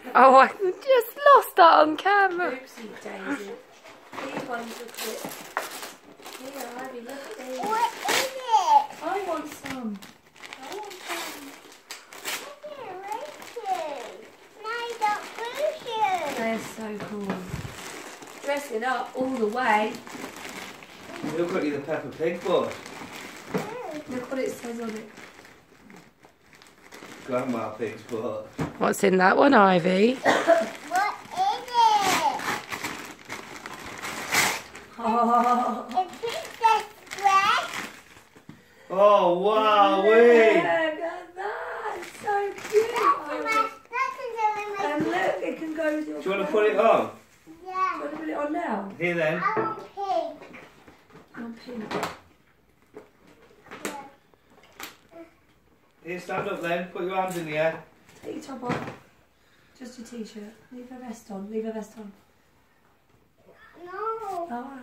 Oh, I just lost that on camera. Oopsie daisy. These ones are quick. Here, Ivy, look at these. What is it? I want some. I want some. I can't wait to. No, don't push it. They're so cool. Dressing up all the way. Look at you, the Peppa Pig book. Look what it says on it. Grandma Pig's book. What's in that one, Ivy? What is it? Oh, A princess dress. Oh, wow, look at that. It's so cute. And look, it can go with your Do you want to put it on? Do you Yeah. want to put it on now? Here then. I want pink. On pink. Here, stand up then. Put your hands in the air. Take your top off. Just your t-shirt. Leave a vest on. Leave a vest on. No. Alright.